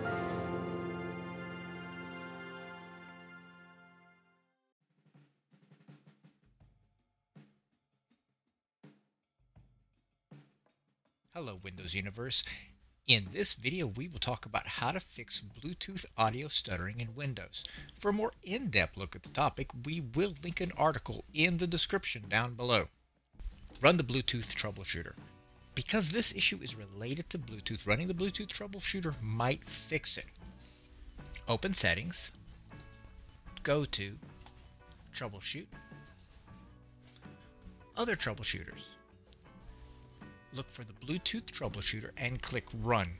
Hello Windows Universe. In this video we will talk about how to fix Bluetooth audio stuttering in Windows. For a more in-depth look at the topic, we will link an article in the description down below. Run the Bluetooth troubleshooter. Because this issue is related to Bluetooth, running the Bluetooth troubleshooter might fix it. Open Settings, go to Troubleshoot, Other Troubleshooters. Look for the Bluetooth troubleshooter and click Run.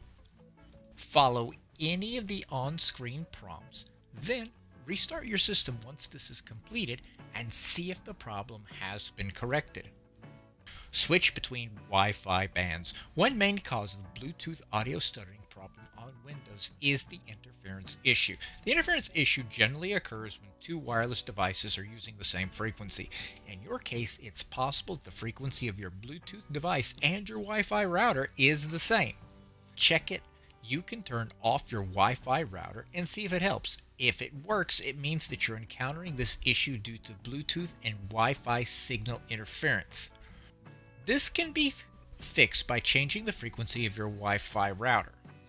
Follow any of the on-screen prompts, then restart your system once this is completed and see if the problem has been corrected. Switch between Wi-Fi bands. One main cause of Bluetooth audio stuttering problem on Windows is the interference issue. The interference issue generally occurs when two wireless devices are using the same frequency. In your case, it's possible that the frequency of your Bluetooth device and your Wi-Fi router is the same. Check it. You can turn off your Wi-Fi router and see if it helps. If it works, it means that you're encountering this issue due to Bluetooth and Wi-Fi signal interference. This can be fixed by changing the frequency of your Wi-Fi router.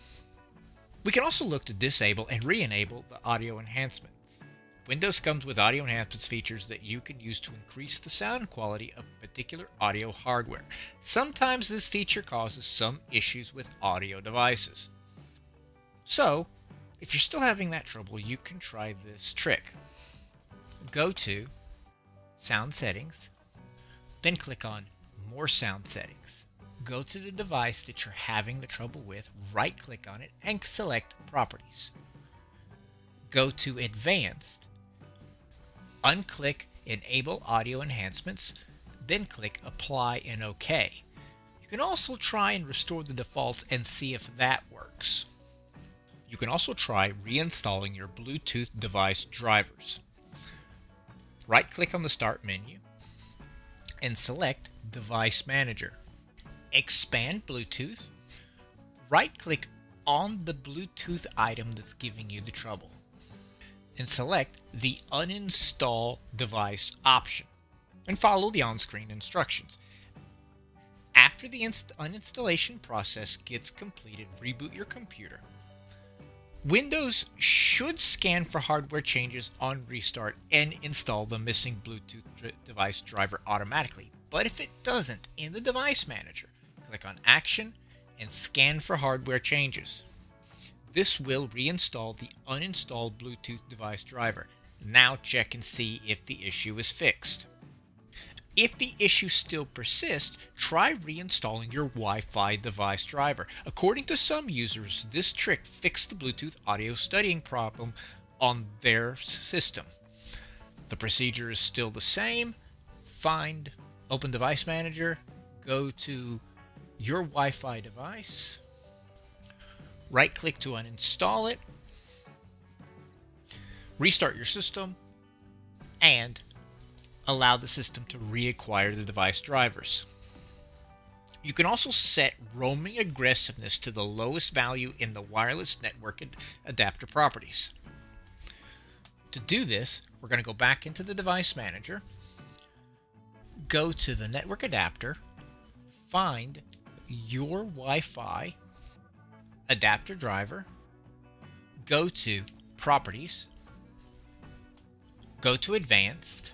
We can also look to disable and re-enable the audio enhancements. Windows comes with audio enhancements features that you can use to increase the sound quality of particular audio hardware. Sometimes this feature causes some issues with audio devices. So, if you're still having that trouble, you can try this trick. Go to Sound Settings, then click on More Sound Settings. Go to the device that you're having the trouble with, right-click on it, and select Properties. Go to Advanced, unclick Enable Audio Enhancements, then click Apply and OK. You can also try and restore the defaults and see if that works. You can also try reinstalling your Bluetooth device drivers. Right-click on the Start menu and select Device Manager. Expand Bluetooth. Right-click on the Bluetooth item that's giving you the trouble and select the Uninstall Device option and follow the on-screen instructions. After the uninstallation process gets completed, reboot your computer. Windows should scan for hardware changes on restart and install the missing Bluetooth device driver automatically. But if it doesn't, in the Device Manager, click on Action and scan for hardware changes. This will reinstall the uninstalled Bluetooth device driver. Now check and see if the issue is fixed. If the issue still persists, try reinstalling your Wi-Fi device driver. According to some users, this trick fixed the Bluetooth audio stuttering problem on their system. The procedure is still the same. Open Device Manager, go to your Wi-Fi device, right-click to uninstall it, restart your system, and allow the system to reacquire the device drivers. You can also set roaming aggressiveness to the lowest value in the wireless network adapter properties. To do this, we're going to go back into the Device Manager, go to the network adapter, find your Wi-Fi adapter driver, go to Properties, go to Advanced,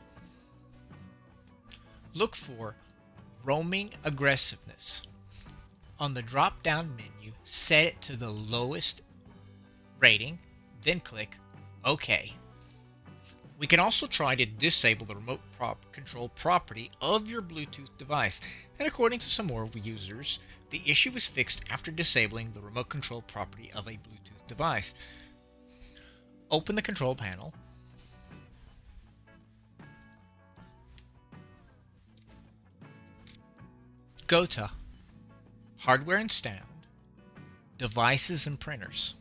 look for Roaming Aggressiveness. On the drop-down menu, set it to the lowest rating, then click OK. We can also try to disable the remote control property of your Bluetooth device, and according to some more users, the issue is fixed after disabling the remote control property of a Bluetooth device. Open the control panel, go to Hardware and Sound, Devices and Printers.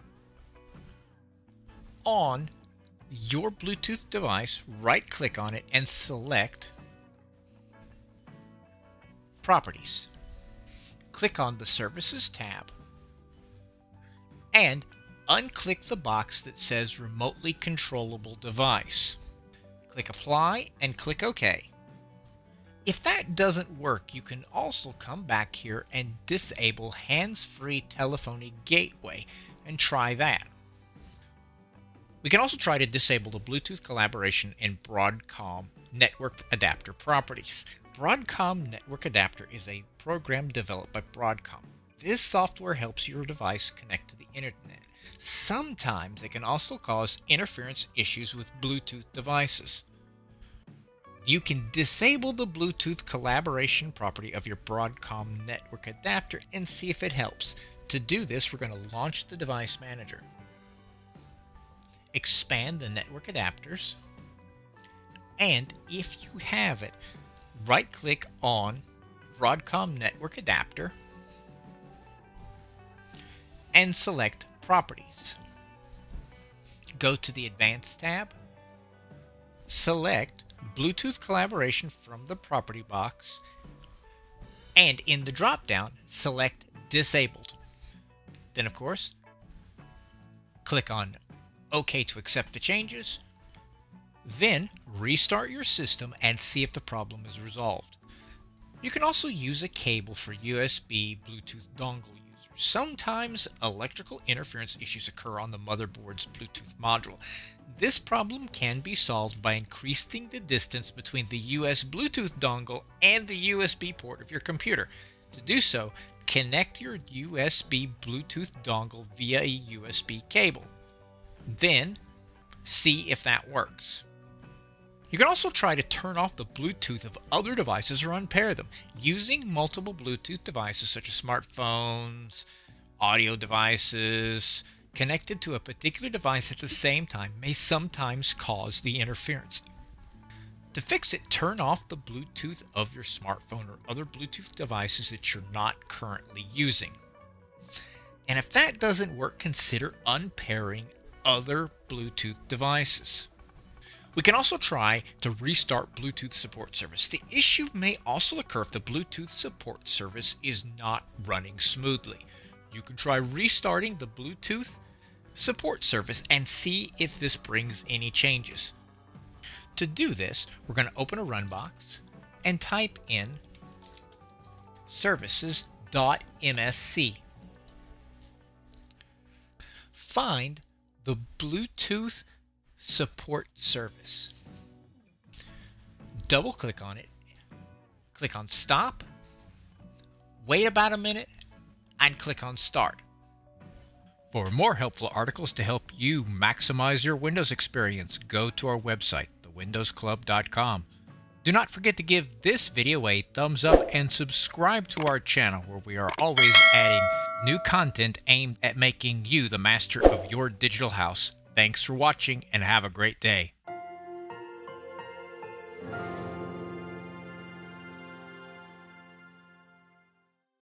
On your Bluetooth device, right-click on it and select Properties. Click on the Services tab and unclick the box that says Remotely Controllable Device. Click Apply and click OK. If that doesn't work, you can also come back here and disable Hands-Free Telephony Gateway and try that. We can also try to disable the Bluetooth collaboration in Broadcom Network Adapter properties. Broadcom Network Adapter is a program developed by Broadcom. This software helps your device connect to the internet. Sometimes it can also cause interference issues with Bluetooth devices. You can disable the Bluetooth collaboration property of your Broadcom Network Adapter and see if it helps. To do this, we're going to launch the Device Manager. Expand the network adapters, and if you have it, right-click on Broadcom Network Adapter and select Properties. Go to the Advanced tab, select Bluetooth Collaboration from the Property box, and in the drop-down, select Disabled. Then, of course, click on OK to accept the changes. Then restart your system and see if the problem is resolved. You can also use a cable for USB Bluetooth dongle users. Sometimes electrical interference issues occur on the motherboard's Bluetooth module. This problem can be solved by increasing the distance between the US Bluetooth dongle and the USB port of your computer. To do so, connect your USB Bluetooth dongle via a USB cable. Then, see if that works. You can also try to turn off the Bluetooth of other devices or unpair them. Using multiple Bluetooth devices such as smartphones, audio devices, connected to a particular device at the same time may sometimes cause the interference. To fix it, turn off the Bluetooth of your smartphone or other Bluetooth devices that you're not currently using. And if that doesn't work, consider unpairing other Bluetooth devices. We can also try to restart Bluetooth support service. The issue may also occur if the Bluetooth support service is not running smoothly. You can try restarting the Bluetooth support service and see if this brings any changes. To do this, we're going to open a run box and type in services.msc. Find the Bluetooth support service. Double click on it, click on stop, wait about a minute, and click on start. For more helpful articles to help you maximize your Windows experience, go to our website, thewindowsclub.com. Do not forget to give this video a thumbs up and subscribe to our channel, where we are always adding new content aimed at making you the master of your digital house. Thanks for watching and have a great day.